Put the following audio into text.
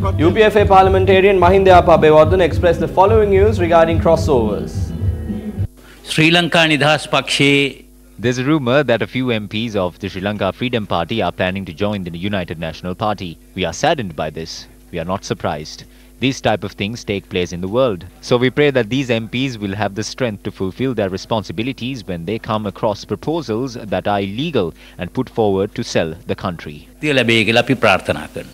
UPFA parliamentarian Mahinda Abewardena expressed the following news regarding crossovers. Sri Lanka Nidahas Pakshe. There's a rumor that a few MPs of the Sri Lanka Freedom Party are planning to join the United National Party. We are saddened by this. We are not surprised. These type of things take place in the world. So we pray that these MPs will have the strength to fulfill their responsibilities when they come across proposals that are illegal and put forward to sell the country.